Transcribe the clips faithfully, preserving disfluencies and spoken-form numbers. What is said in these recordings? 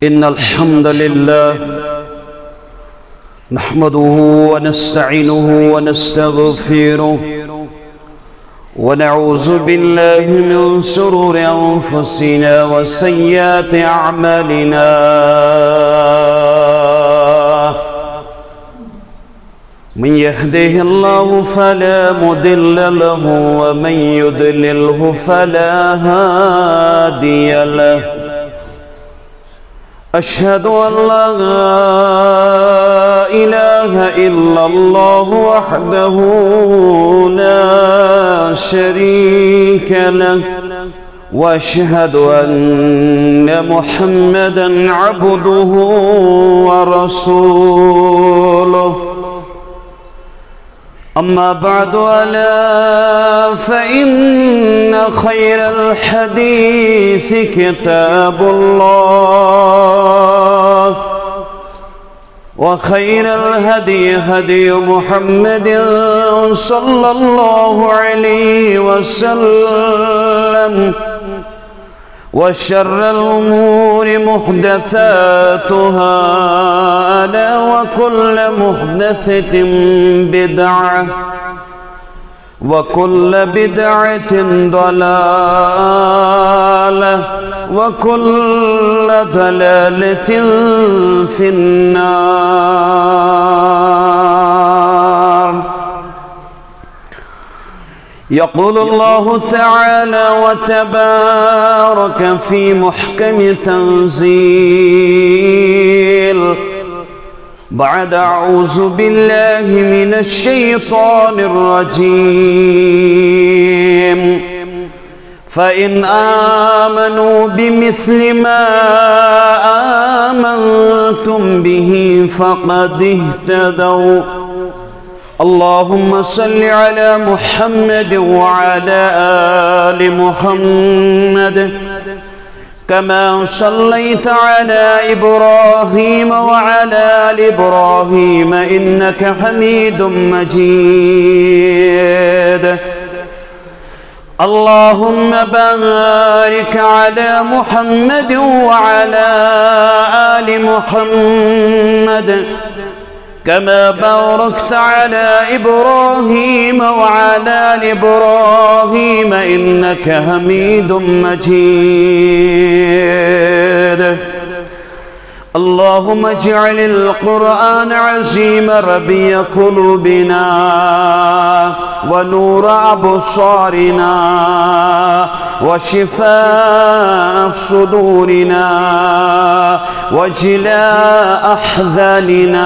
إن الحمد لله نحمده ونستعينه ونستغفره ونعوذ بالله من شرور أنفسنا وسيئات أعمالنا من يهده الله فلا مضل له ومن يضلله فلا هادي له. أشهد أن لا إله إلا الله وحده لا شريك له، وأشهد أن محمدًا عبده ورسوله. أما بعد، ألا فإن خير الحديث كتاب الله، وخير الهدي هدي محمد صلى الله عليه وسلم، وشر الأمور محدثاتها، ألا وكل محدثة بدعة، وكل بدعة ضلالة، وكل ضلالة في النار. يقول الله تعالى وتبارك في محكم تنزيل بعد أعوذ بالله من الشيطان الرجيم: فإن آمنوا بمثل ما آمنتم به فقد اهتدوا. اللهم صل على محمد وعلى آل محمد كما صليت على إبراهيم وعلى آل إبراهيم إنك حميد مجيد. اللهم بارك على محمد وعلى آل محمد كما باركت على إبراهيم وعلى آل إبراهيم إنك حميد مجيد. اللهم اجعل القرآن عظيم ربيع قلوبنا ونور أبصارنا وشفاء صدورنا وجلاء أحزاننا.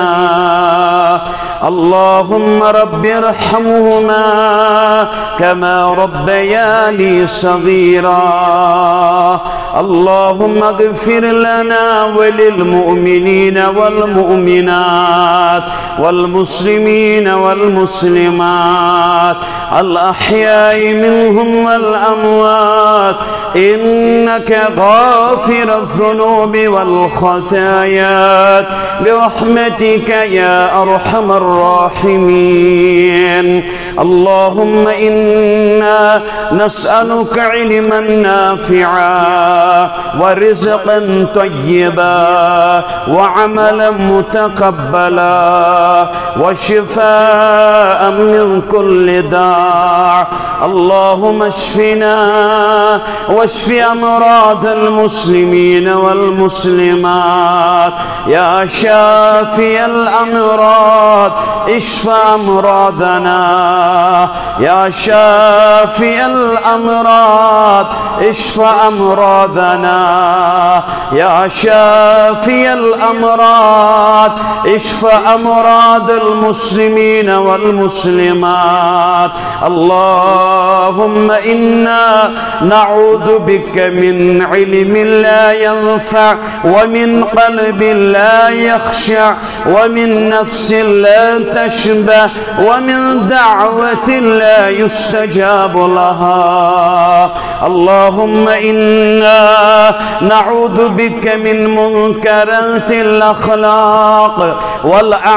اللهم رب ارحمهما كما ربياني صغيرا. اللهم اغفر لنا وللمؤمنين والمؤمنات والمسلمين والمسلمات الأحياء منهم والأموات، إنك غافر الذنوب والخطايا برحمتك يا أرحم الراحمين. اللهم إنا نسألك علما نافعا ورزقا طيبا وعملا متقبلا وشفاء من كل داء. اللهم اشفنا واشف أمراض المسلمين والمسلمات يا شافي الأمراض. اشف أمراضنا يا شافي الأمراض. اشف أمراضنا يا شافي الأمراض. اشف أمراض المسلمين والمسلمات. اللهم إنا نعوذ بك من علم لا ينفع، ومن قلب لا يخشع، ومن نفس لا تشبع، ومن دعوة لا يستجاب لها. اللهم إنا نعوذ بك من منكرات الأخلاق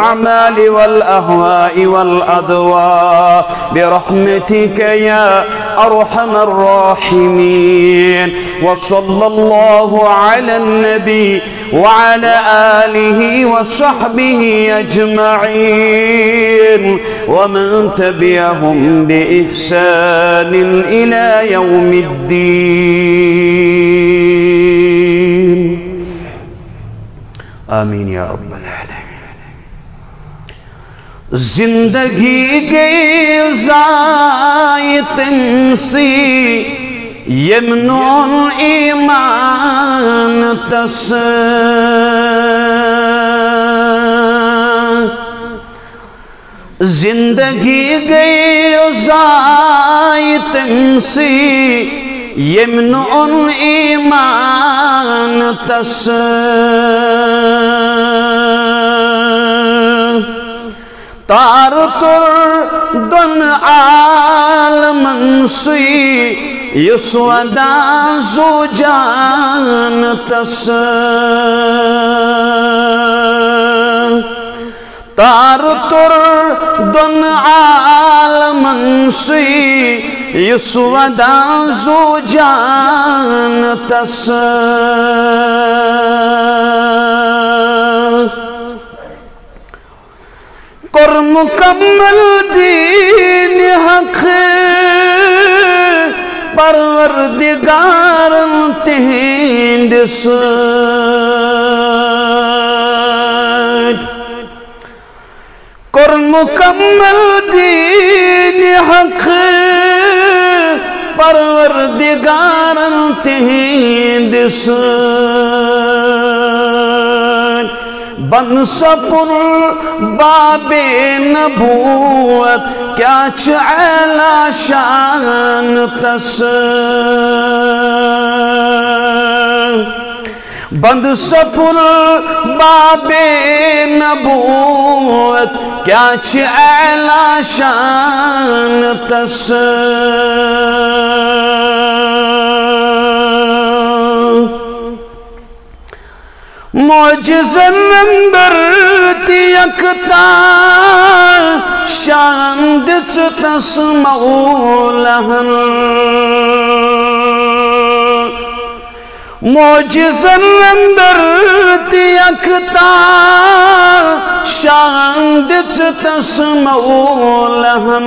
والأعمال والأهواء والأضواء برحمتك يا أرحم الراحمين. وصلى الله على النبي وعلى آله وصحبه أجمعين ومن تبعهم بإحسان إلى يوم الدين. آمین یا رب العالمین. زندگی گئی ضائع تم سی یمنون ایمان تس زندگی گئی ضائع تم سی یمنون ایمان تس تار تر دن عالمن سی یسودا زو جان تس تار تر دن عالمن سی یسودا زو جان تس کر مکمل دین حق پروردگار تہند سۭتۍ کر مکمل دین حق پروردگار تہند سۭتۍ بن سپر باب نبوت کیا اعلی شان تس بند سپر باب نبوت کیا اعلی شان تس معجزن اندر تیکتا شان دچ تس مولہن معجزن اندر تیکتا شان دچ تس مولہن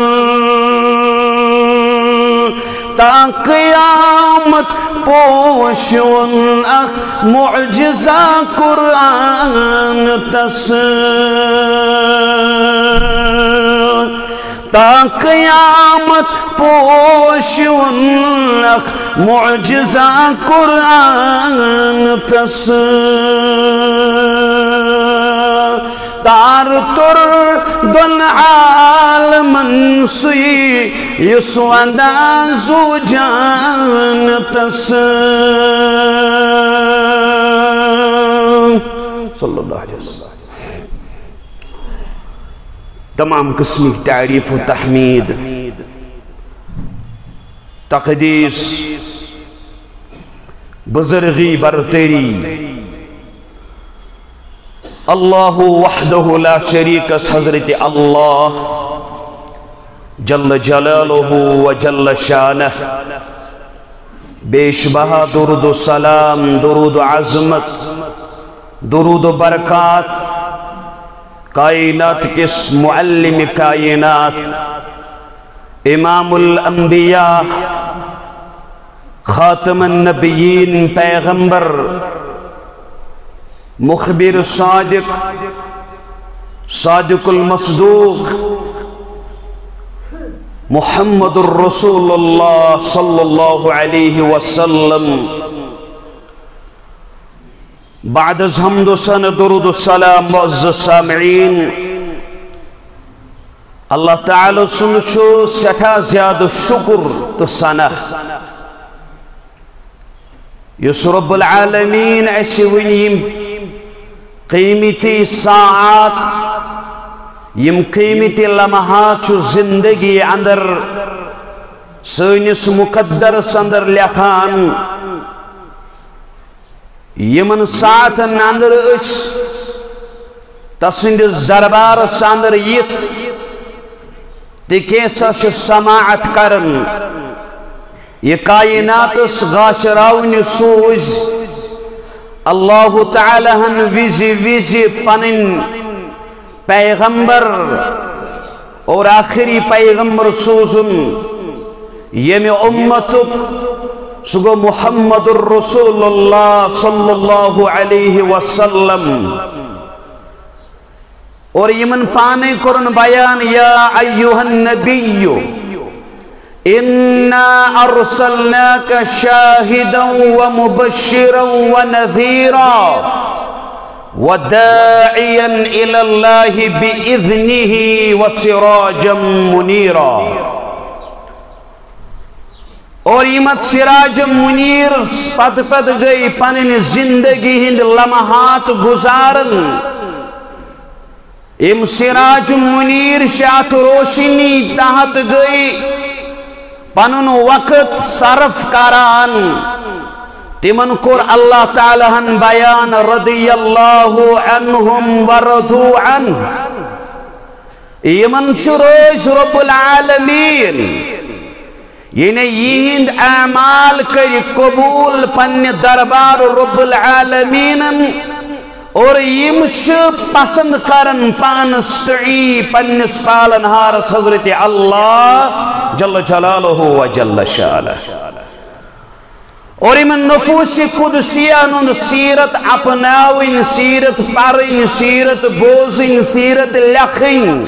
تا قیامت پوشون اخ معجزہ قرآن تس تا قیامت پوشون اخ معجزہ قرآن تس تار تر دن عالمن سی یسودا زو جان تس صلی اللہ علیہ وسلم. تمام قسم کی تعریف و تحمید تقدیس بزرگی برتری اللہ وحدہ لا شریک حضرت اللہ جل جلالہ و جل شانہ بیش بہا درود و سلام درود و عظمت درود و برکات کائنات کس معلم کائنات امام الانبیاء خاتم النبیین پیغمبر مخبر صادق صادق المصدوق محمد الرسول اللہ صلی اللہ علیہ وسلم. بعد از حمد و ثنا درود و سلام معزز سامعین اللہ تعالی سن چھو سٹھا زیادہ شکر تو ثنا یس رب العالمین ایسی ونیم قیمتی ساعات یم قیمتی لمحات چھو زندگی اندر سینس مقدر سندر لکھان یمن ساعتن اندر اس تسندس دربار ساندر یت تکیسا چھ سماعت کرن یہ کائنات غاشراون سوز اللہ تعالی ہن ویزی ویزی پنن پیغمبر اور آخری پیغمبر سوزن یم امتک سگو محمد الرسول اللہ صلی اللہ علیہ وسلم اور یمن پانے کرن بیان یا ایوہ النبی اِنَّا أَرْسَلْنَاكَ شَاهِدًا وَمُبَشِّرًا وَنَذِيرًا وَدَاعِيًا إِلَى اللَّهِ بِإِذْنِهِ وَسِرَاجًا مُنِيرًا اور یمت سراج منیر پت پت گئی پنن زندگی ہند لمحات گزارن ام سراج منیر شاعت روشنی تحت گئی پنن وقت صرف کران تمن کور اللہ تعالی ہن بیان رضی اللہ عنہم ورضو عنہ یمن شروع رب العالمین یعنی یہند اعمال کر قبول پن دربار رب العالمین اور یمش پسند کرن پانستعی پنس پالن ہارس حضرت اللہ جل جلالہ و جل شانہ اور یمن نفوس قدسیان سیرت اپناوین سیرت پرین سیرت بوزین سیرت لکھن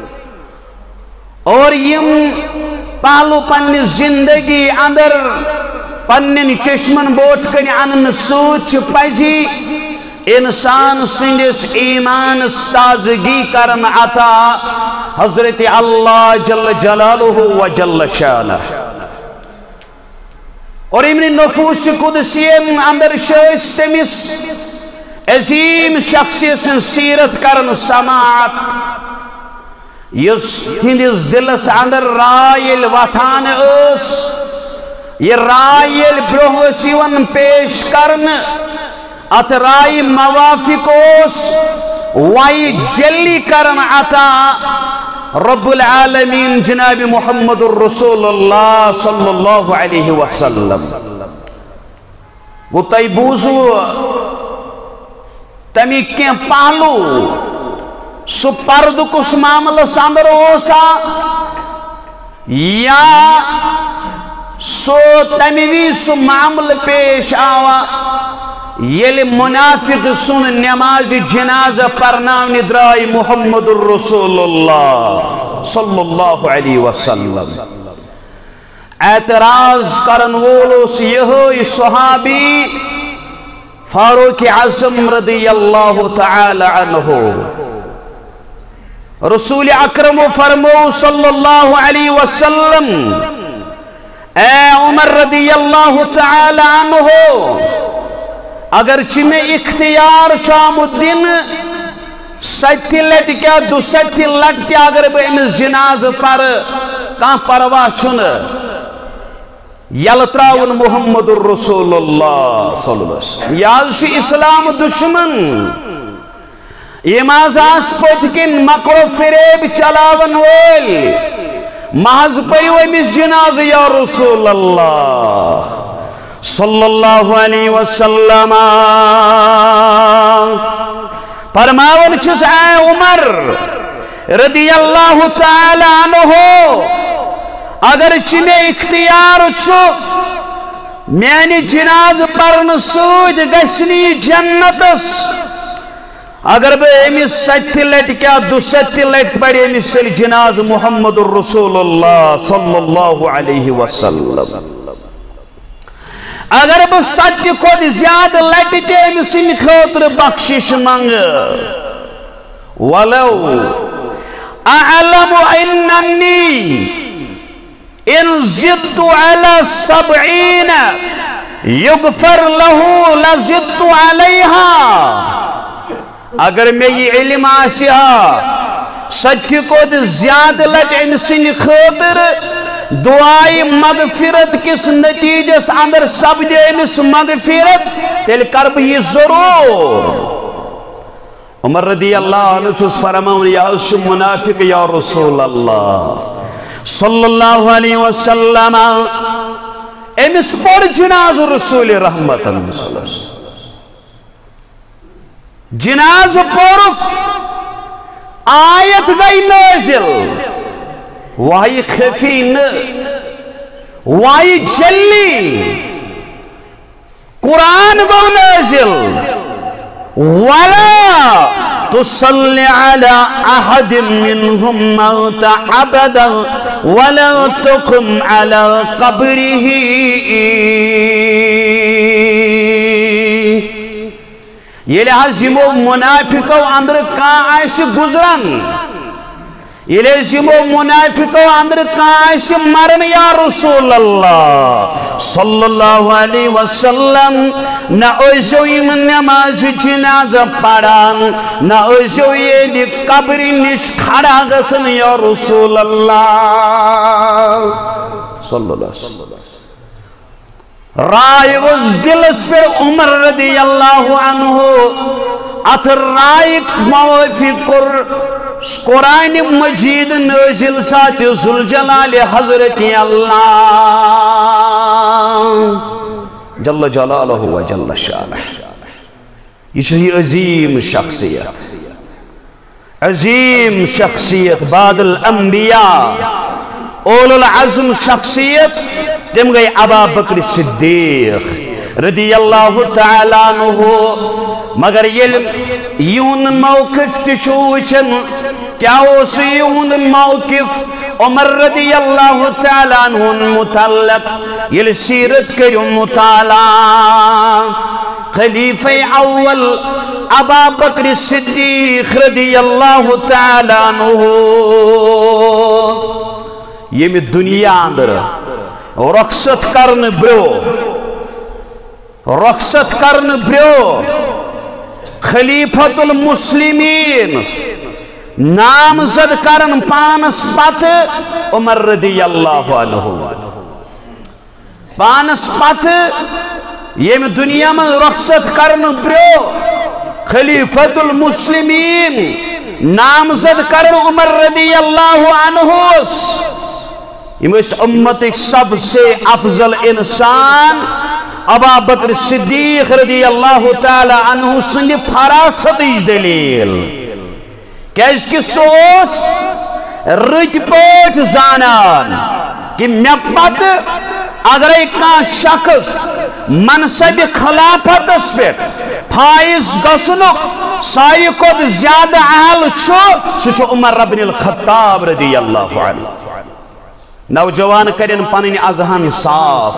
اور یم پالو پنی زندگی اندر پنن چشمن بوٹ کنی انن سوچ پزی انسان سندس ایمان تازگی کرن عطا حضرت اللہ جل جلالہ و جل شانہ اور امن نفوس قدسیم اندر شایست تمس عظیم شخصیت سیرت کرن سماعت یس تہندس دلس اندر رائل واتان اس یہ رائل برہوس یون پیش کرن ات رائی موافق اس وائی جلی کرن عطا رب العالمین جناب محمد الرسول اللہ صلی اللہ علیہ وسلم وہ تیبوزو تمی کیا پہلو سو پرد کس معاملہ ساندر ہوسا یا سو تمیوی سو معاملہ پیش آوا یل منافق سن نماز جنازہ پرناونی درائی محمد الرسول اللہ صلی اللہ علیہ وسلم اعتراض کرن وولوس یہوی صحابی فاروق اعظم رضی اللہ تعالی عنہ رسول اکرم فرمو صلی اللہ علیہ وسلم اے عمر رضی اللہ تعالی عنہ اگرچہ میں اختیار شام الدین ستی لٹ کیا دو ستی لٹ کیا اگر بے امس جناز پر کان پرواہ چھن یلتراون محمد الرسول اللہ صلی اللہ علیہ وسلم یازش اسلام دشمن یہ مازاس پتکن مکر و فریب چلاون ویل محض پیو امس جناز یا رسول اللہ صلی اللہ علیہ وسلم فرماون چھس اے عمر رضی اللہ تعالی عنہ اگر چنے اختیار چھو میانی جناز پرن سود گسنی جنتس اگر بے امیس ستی لٹ کیا دو ستی لٹ پڑی امیس تل جناز محمد الرسول اللہ صلی اللہ علیہ وسلم اگر بے ستی خود زیادہ لٹ تے امیس ان خاطر بخشش منگ ولو اعلم اننی ان زدت على سبعین یغفر له لزدت علیہا اگر میں یہ علم آسیا سچ کو زیادہ لٹ انسان خاطر دعائی مغفرت کس نتیجس اندر سب دے انس مغفرت تیل کرب یہ ضرور عمر رضی اللہ عنہ چھس فرمان یا اس منافق یا رسول اللہ صلی اللہ علیہ وسلم امس پڑ جناز رسول رحمت صلی اللہ علیہ وسلم جناز پڑھ آیت گئی نازل وحی خفی نہ وحی جلی قرآن گو نازل ولا تصل على أحد منهم موت أبدا ولا تقم على قبره یہ لحاظ یمو منافقو اندر کان آئیس گزرن یہ لحاظ یمو منافقو اندر کان آئیس مرن یا رسول اللہ صلی اللہ علیہ وسلم نہ اوزو یم نماز جنازہ پڑھان نہ اوزو یہ دی قبری نش کھڑا گسن یا رسول اللہ صلی اللہ علیہ وسلم رائے اس دلس پر عمر رضی اللہ عنہ ات رائق موافق قرآن مجید نازل سات ذوالجلال حضرت اللہ جل جلالہ و جل شانہ یہ عظیم شخصیت عظیم شخصیت بعد الانبیاء اولو العظم شخصیت تم گئی ابا بکر صدیق رضی اللہ تعالیٰ عنہ مگر یون موقف تشوشن کیا اس یون موقف عمر رضی اللہ تعالیٰ عنہ متعلق یہ سیرت کرو مطالعہ خلیفہ اول ابا بکر صدیق رضی اللہ تعالیٰ عنہ یہ میں دنیا اندر رخصت کرن برو رخصت کرن برو خلیفۃ المسلمین نامزد کرن پانس پت عمر رضی اللہ عنہ پانس پت یہ میں دنیا میں رخصت کرن برو خلیفۃ المسلمین نامزد کرن عمر رضی اللہ عنہ اس امت سب سے افضل انسان ابا بکر صدیق رضی اللہ تعالی عنہ سند فراست دلیل کیس کہ سوس رت پوٹ زانان کہ میں پت اگر کان شخص منصب خلافت اس پہ فائز گسنک ساری کو زیادہ اہل چھو سچو عمر بن الخطاب رضی اللہ عنہ نوجوان کرن پنن اذہان صاف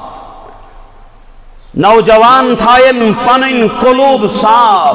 نوجوان تھائن پنن قلوب صاف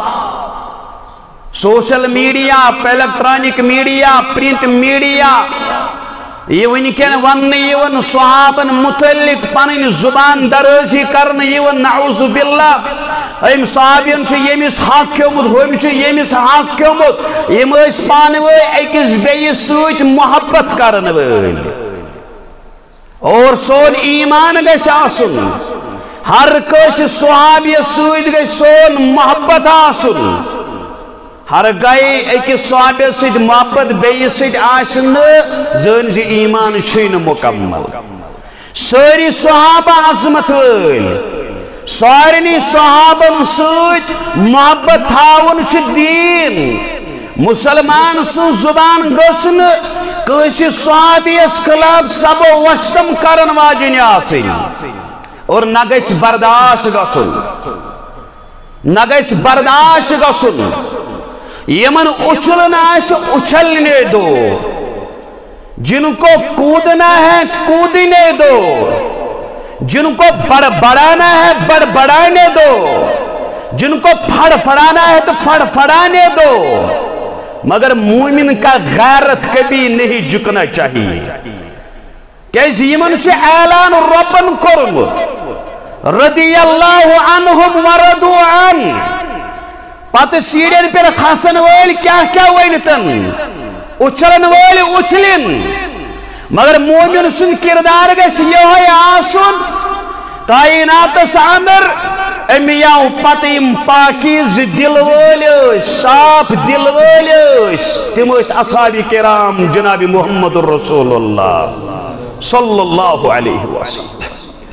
social media electronic media print media یہ ونکن ون یون صحابن متعلق پنن زبان درازی کرن یون نعوذ باللہ ایم صحابین چھ یمس حق کیومت ہوم چھ یمس حق کیومت یم اس پانہ وے اکس بیس سوت محبت کرن وٲلۍ اور سون ایمان گژھِ آسُن ہر کٲنٛسہِ صحابیہ سۭتۍ گژھِ سون محبت آسُن ہر گئے أکِس صحابیہ سۭتۍ محبت بیٚیِس سۭتۍ آسہِ نہٕ زٲنۍ زِ ایمان چھُے نہٕ مُکمل سٲری صحابہ عظمت وٲلۍ سارنٕے صحابن سۭتۍ محبت تھاوُن چھُ دیٖن مسلمان سن زبان گسن کسی صحابیس خلاف سب وشتم کرن واجن آسن اور نہ گژھِ برداشت گژھُن نہ گژھِ برداشت گژھُن یمن اچھلن آسہِ اچھلنے دو جن کو کودنا ہے کودنے دو جن کو بڑ بڑھانا ہے بڑ بڑھانے دو جن کو پھڑ پھڑانا ہے تو پھڑ پھڑانے دو مگر مومن کا غیرت کبھی نہیں جھکنا چاہیے کیسے یمن سے اعلان ربن کرمت رضی اللہ عنہم وردو عن پت سیڑھن پر کھسن ویل کیا کیا ویلتن اچھلن ویل اچھلن مگر مومن سن کردار گیس یہ آسن کائنات اندر امیاؤ پتیم پاکیز دل ویل صاف دل ویل تم اصحاب کرام جناب محمد الرسول اللہ صلی اللہ علیہ وسلم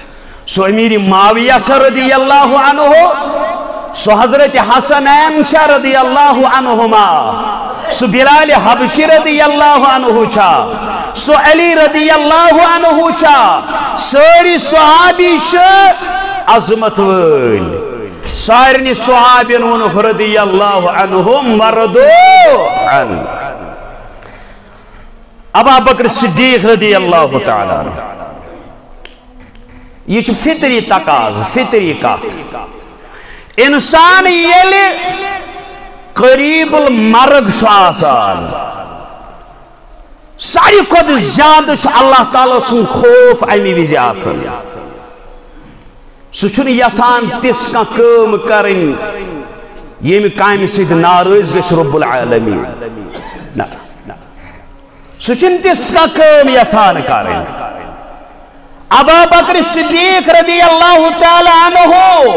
سو امیر معاویہ رضی اللہ عنہ سو حضرت حسنین رضی اللہ عنہما سو بلال حبشی رضی اللہ عنہ چھا سو علی رضی اللہ عنہ چھا ساری صحابی شا عظمت ول سارنی صحابین ونہ رضی اللہ عنہم مردو عن ابا بکر صدیق رضی اللہ تعالی عنہ یہ فطری تقاض فطری کات انسان یل قریب المرگ آسان ساری کھت زیادہ اللہ تعالیٰ سن خوف امی وز آسان سہ یژھان تس کم کرن یم کامہ سۭتۍ ناراض گژھِ رب العالمین نہ سہ تس کم یژھان کرن ابا بکر صدیق رضی اللہ تعالی عنہ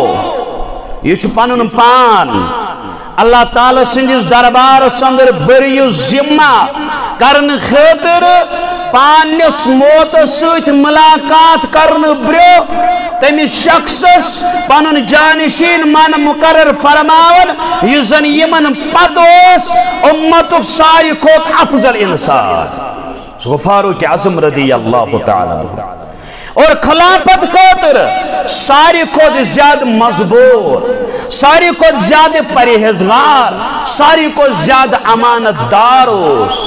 یہ پن پان اللہ تعالی سندس دربار اندر بریو ذمہ کرن خاطر پانس موت ست ملاقات کرن برو تمس شخصس پن جانشین من مقرر فرماون یہ زن یمن پتہ امتک ساری کھوت افضل انسان سو فاروق اعظم رضی اللہ تعالی عنہ اور خلافت خاطر ساری کھت زیادہ مضبوط ساری کھت زیادہ پرہیزگار ساری کھت زیادہ امانت دار اس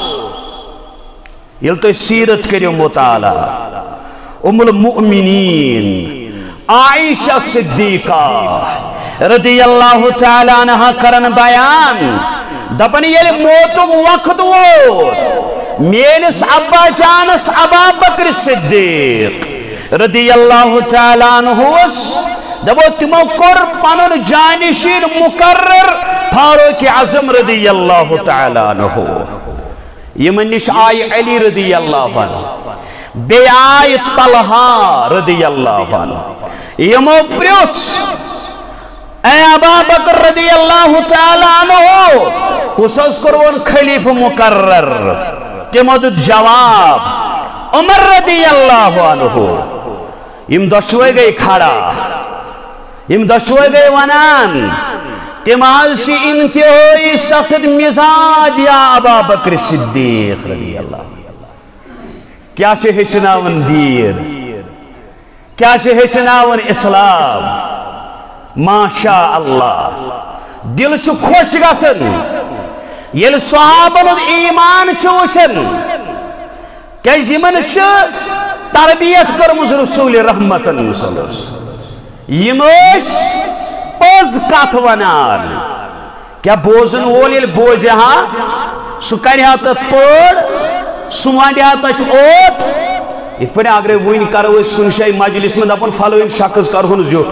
یل تو سیرت کریو مطالعہ ام المؤمنین عائشہ صدیقہ رضی اللہ تعالی عنہ کرن بیان دپن یل موتک وقت ووت میانس ابا جانس ابا بکر صدیق رضی اللہ تعالیٰ عنہ دبو تمو کور پنن جانشین مقرر فاروق اعظم رضی اللہ تعالیٰ عنہ یمن نش آئی علی رضی اللہ عنہ بی آئی طلحہ رضی اللہ عنہ یمو پریوچ اے ابا بکر رضی اللہ تعالیٰ عنہ کس کرون خلیف مقرر تمو دت جواب عمر رضی اللہ عنہ یم دشوے گئی کھڑا یم دشوے گئی ونان تمازی انتہائی سخت مزاج یا ابا بکر صدیق رضی اللہ کیا سے ہشناون دین کیا سے ہشناون اسلام ماشاء اللہ دل چھ خوش گژھن یل صحابن ایمان چھ وچھن کہ یمن چھ تربیت کرمز رسول رحمت یمس پز کت ونان کیا بوزن وول یل بوزِ ہا سہ کرہا تت پٲڑ سہ ونڈیا تت اوٹ یت پٲٹھۍ اگرے وٕنۍ کرو أسۍ کُنہِ جایہِ مجلس منٛز دپان فلٲنۍ شخص کرہون زیوٹھ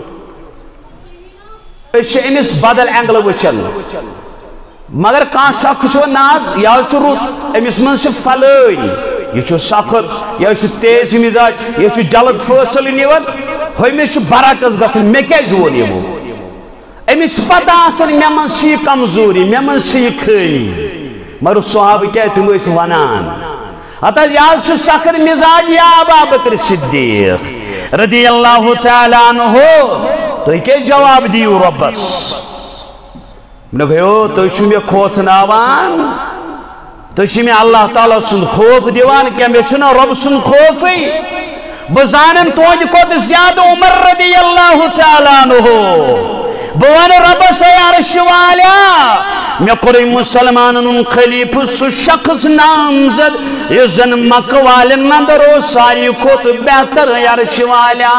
أسۍ چھِ أمِس بدل اینگلہٕ وٕچھان مگر کانٛہہ شخص چھُ ناز یہِ حظ چھُ رُت أمِس منٛز چھِ فلٲنۍ یہ چھو سخت یہ چھو تیز مزاج یہ چھو جلد فاصل نیوان ہمس برعکس گژھن مے کیازِ وون یمو امس پتہ آسان مے من چھ کمزوری مے من چھ خٲمی مگر صحابہ کیا تم ٲسۍ ونان ہتا یہ چھو سخت مزاج یا ابا بکر صدیق رضی اللہ تعالی عنہ تُہۍ کیٛازِ جواب دیو رۄبس مےٚ گٔیو تُہۍ چھِو مےٚ کھوژناوان تُہۍ میں اللہ تعالیٰ سن خوف دیوان کیا میں چھُنہ رب سن خوفی بہ زانن تہنٛدِ کھۄتہٕ زیادٕ عمر رضی اللہ تعالیٰ عنہ بہ ون ربس اے عرش والا مے کوٚرُے مسلمانن ہُنٛد خلیفہٕ سُہ شخص نامزد یُس زن مکہ والٮ۪ن اندر اوس ساروی کھۄتہٕ بہتر اے عرش والا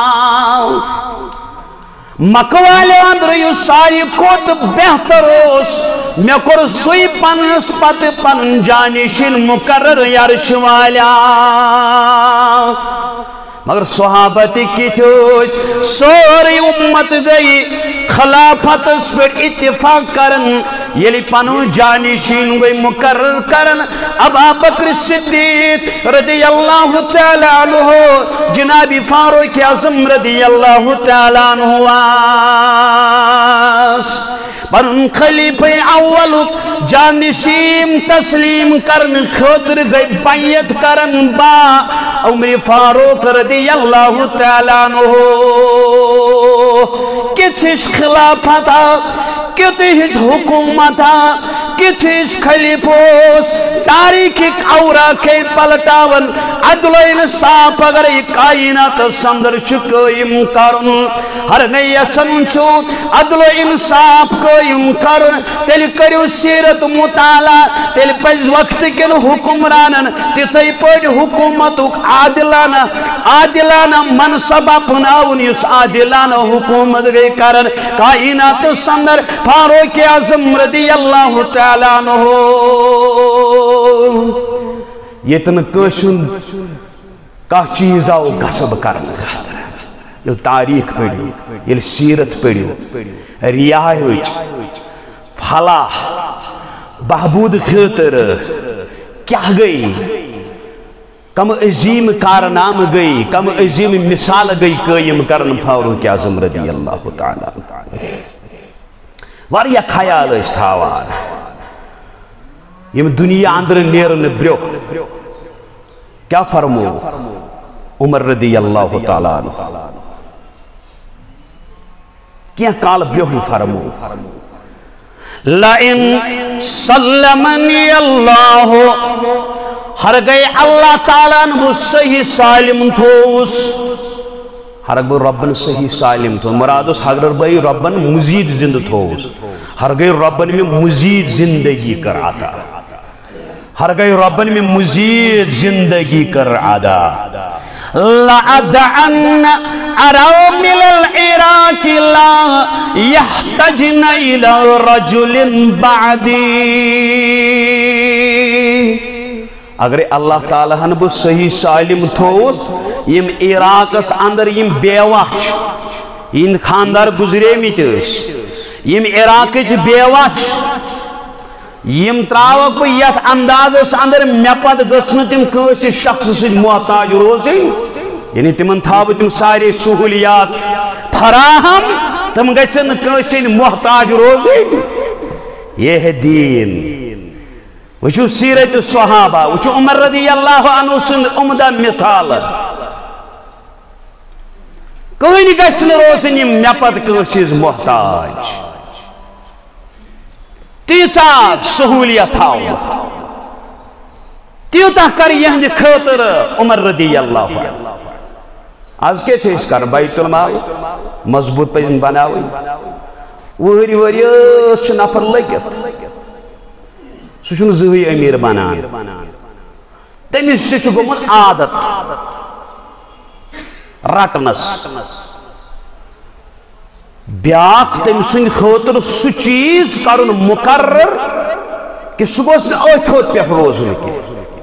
مکہ والے اندر یُس ساروی کھۄتہٕ بہتر اوس مے کوٚر سُے پنس پتہٕ پنُن جانشین مقرر عرش والا مگر صحابت کِتھ ٲسۍ سورُے امت گئی خلافتس پٮ۪ٹھ اتفاق کرن ییٚلہِ پنُن جانشین گوٚے مقرر کرن ابا بکر صدیق رضی اللہ تعالی عنہ جناب فاروق اعظم رضی اللہ تعالی عنہ پنن خلیفہ اول جانشین تسلیم کرن خاطر گئی بیعت کرن با عمر فاروق رضی اللہ تعالیٰ عنہ کچھ خلافت کتھ حکومت کتھ خلیفوس تاریخ اوراق پلٹاون عدل و انصاف اگر یہ کائنات سندر قائم کرن ہر نئی یسن چھو عدل و انصاف قائم کرن تیل کریو سیرت مطالعہ تیل پز وقت کن حکمرانن تیتھائی پڑ حکومت عادلانہ عادلانہ منصب اپناون اس عادلانہ حکومت گئی کرن کائنات سندر فاروق اعظم رضی اللہ تعالیٰ عنہ یتن کشن کا چیز آو غصب کرنے خاطر یہ تاریخ پڑھو یہ سیرت پڑھو ریاحت فلاح بہبود خاطر کیا گئی کم عظیم کارنام گئی کم عظیم مثال گئی قائم کرن فاروق اعظم رضی اللہ تعالیٰ واریہ خیال اس تھاوان یم دنیا اندر نیرن برو کیا فرمو عمر رضی اللہ تعالیٰ عنہ کیا کال برو ہی فرمو لَإِن سَلَّمَنِي اللَّهُ ہر گئی اللہ تعالیٰ عنہ صحیح سالم تھوس ہر گئی ربن صحیح سالم تھوس مرادس حضرت بھائی ربن مزید زند تھوس ہر گئی ربن میں مزید زندگی کر آتا ہر گئی ربن میں مزید زندگی کر آدا لَعَدَعَنَّ عَرَوْمِلَ الْعِرَاقِ لَا يَحْتَجْنَ إِلَى رَجُلٍ بَعْدِي اگر اللہ تعالیٰ ہن بو صحیح سالم تھوس یم عراقس اندر یم بیواچ ان خاندار گزرے میتس یم عراقچ بیواچ یم تراوک بہ یت اندازس اندر مے پت گژھن تم کٲنٛسہِ شخص سۭتۍ محتاج روزٕنۍ یعنی تمن تھاو تم سارے سہولیات فراہم تم گژھن نہٕ کٲنٛسہِ محتاج روزٕنۍ یہ ہے دین وچھو سیرت صحابہ وچھو عمر رضی اللہ عنہ سند عمدہ مثال کہیں گژھن روزن یم مے پت کٲنٛسہِ محتاج تیژا سہولیت تھاو تیوتاہ کر یہندِ خاطر عمر رضی اللہ عنہ آز کیا چھے اس کر بیت المال مضبوط پہ بناوئی وہری وہری اس چھ نفر لگت سوچن زہی امیر بنان تیمیز سے چھو گمت عادت رٹنس بیاق تم سن خاطر سو چیز کرن مقرر کہ صبح سے اوت ہوت پہ روزن کی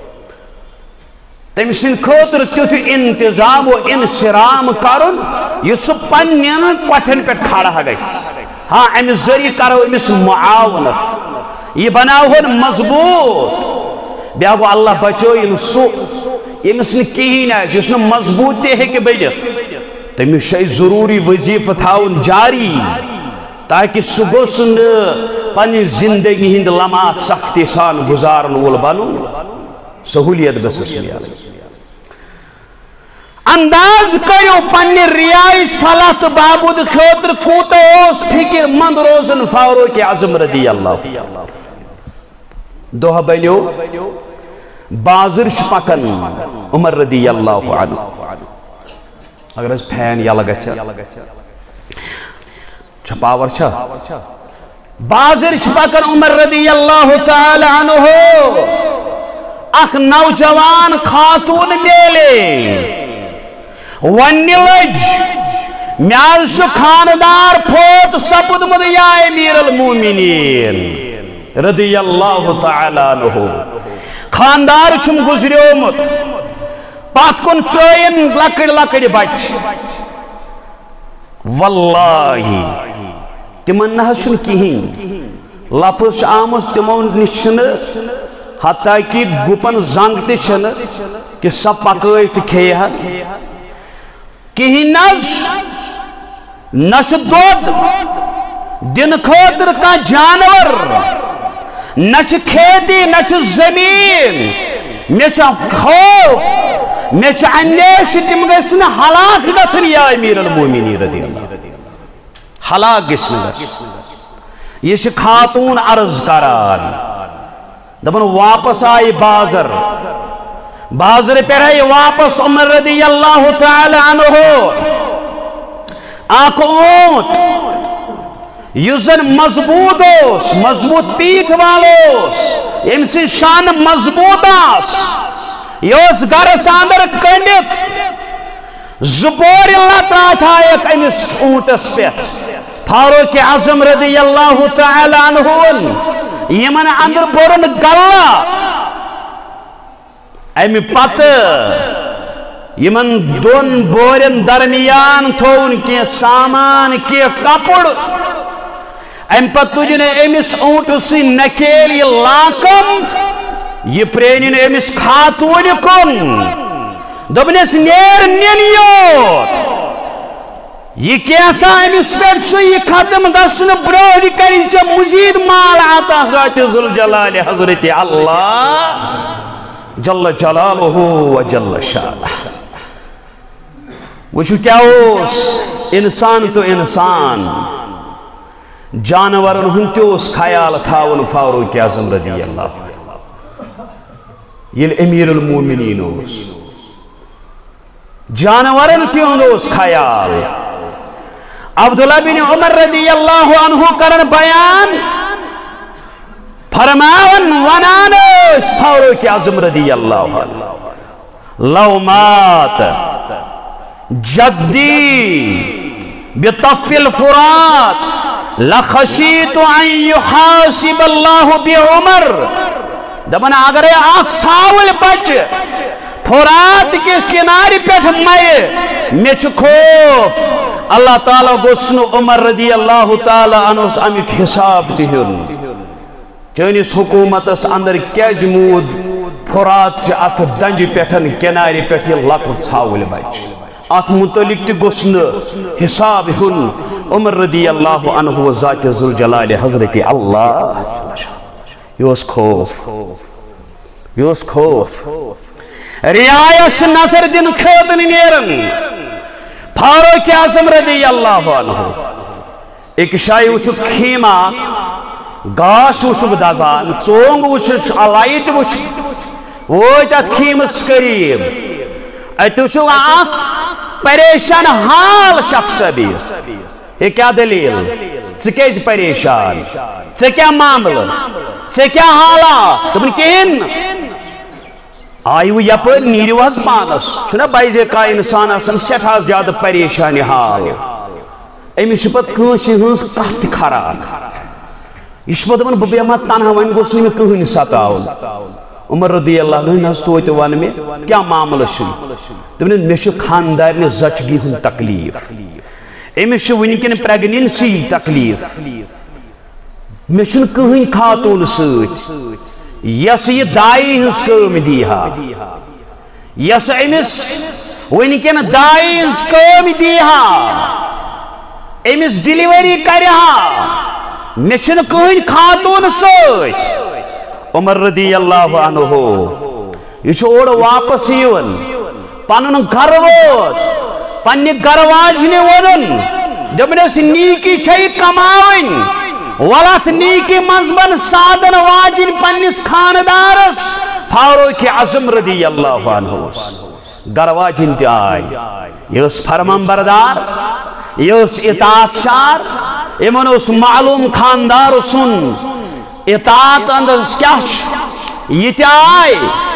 تم سن خاطر تیت انتظام و انسرام کرن یہ سو پنین کوٹھن پہ کھڑا گئی ہاں ام ذریعہ کرو امس معاونت یہ بناوہن مضبوط بیا گو اللہ بچو ان سو امس نے کہین ہے جس نے مضبوط ہے کہ بیجت تمہیں شئی ضروری وظیفہ تھاون جاری تاکہ صبح سند پنی زندگی ہند لمحات سختی سان گزارن وول بنو سہولیت گسس لیا انداز کرو پنی ریائش فلاح بابود خاطر کوتا اوس فکر مند روزن فاروق اعظم رضی اللہ دوہ بنیو بازر شپکن عمر رضی اللہ عنہ اگر اس پھین یا لگا چھا چھا پاور چھا بازر شپکن عمر رضی اللہ تعالی عنہ اک نوجوان خاتون میلے ونی لج میاز شو خاندار پھوت سپد مد یا امیر المومنین رضی اللہ تعالی عنہ خاندار چھم گزریو مت پات کن ترین لکڑ لکڑ بچ واللہی تمن نحسن کہیں لفظ آمس تمون نشن حتیٰ کہ گپن زنگ تشن کہ سب پکوئی تکھے ہیں کہیں نش نش دود دن خاطر کا جانور نچ کھیتی نچ زمین میچ خوف میچ اندیش تم گسن ہلاک گسن یا امیر المومنین رضی اللہ ہلاک گسن گسن یہ خاتون عرض کران دبن واپس آئی بازر بازر پر آئی واپس عمر رضی اللہ تعالی عنہ آنکھ اونٹ یزن مضبوط اس مضبوط پیٹھ والوس امسی شان مضبوط اس یوس گرس اندر کنڈت زبور اللہ تعالیٰ تھا ایک امس اونٹس پیٹ فاروق اعظم رضی اللہ تعالی عنہ یمن اندر بورن گلا امی پت یمن دون بورن درمیان تھون کی سامان کی کپڑ ام پت تجن امس اونٹ سی نکیل یہ لاکم یہ پرینین امس خاتون کن دبنس نیر نینیوت یہ کیسا امس پیٹ سو یہ ختم گسن برو کری سے مزید مال آتا ذات ذوالجلال حضرت اللہ جل جلالہ و جل شانہ وچو کیا اس انسان تو انسان جانورن ہنتے اس خیال تھاون فاروق اعظم رضی اللہ یہ امیر المومنین اس جانورن تیون اس خیال عبداللہ بن عمر رضی اللہ عنہ کرن بیان فرماون ونان اس فاروق اعظم رضی اللہ عنہ لو مات جدی بطف الفرات لخشیت ان یحاسب اللہ بعمر دبنا اگر آنکھ ساول بچ فرات کے کناری پیٹھ مائے میچ خوف اللہ تعالیٰ گسن عمر رضی اللہ تعالیٰ عنہ امیک حساب دہن چونس حکومت اس اندر کیا جمود فرات چھ ات دنج پیٹھن کناری پیٹھ یہ لکھ ساول بچ ات متعلق تی گسن حساب ہن عمر رضی اللہ عنہ و ذات ذوالجلال حضرت اللہ یوس خوف یوس خوف ریایس نظر دن خیدن نیرن فاروق اعظم رضی اللہ عنہ ایک شائی وچھ خیمہ گاش وچھ دازان چونگ وچھ علائٹ وچھ وویت ات خیمس قریب ات وچھ آنکھ پریشان حال شخص بیس یہ کیا دلیل چکیز پریشان چکیا معامل چکیا حالا تمہیں کہن آئیو یا پر نیریو ہز پانس چھنا بائیزے کا انسان اسن سیٹھا زیادہ پریشانی حال امی شپت کنشی ہنس کہت خراب یہ شپت من ببیما تنہا ون گوسنی میں کہنی ساتاؤن عمر رضی اللہ عنہ نستویت وان میں کیا معاملہ شن تمہیں نشو خاندار نے زچگی ہن تکلیف امی شو ونکن پریگننسی تکلیف مشن کہیں خاتون سوچ یس یہ دائی ہنس کام دیہا یس امس ونکن دائی ہنس کام دیہا امس ڈیلیوری کرہا مشن کہیں خاتون سوچ عمر رضی اللہ عنہ یہ چھو اوڑ واپس یون پانن گھر ووت پنی گھر واجنے ونن جبنس نیکی چھئی کماؤن ولت نیکی مذبن سادن واجن پنیس خاندارس فاروق اعظم رضی اللہ عنہ گھر واجن تی آئی یہ اس فرمان بردار یہ اس اطاعت شار امن اس معلوم خاندار سن اطاعت اندر کیاش یہ تی آئی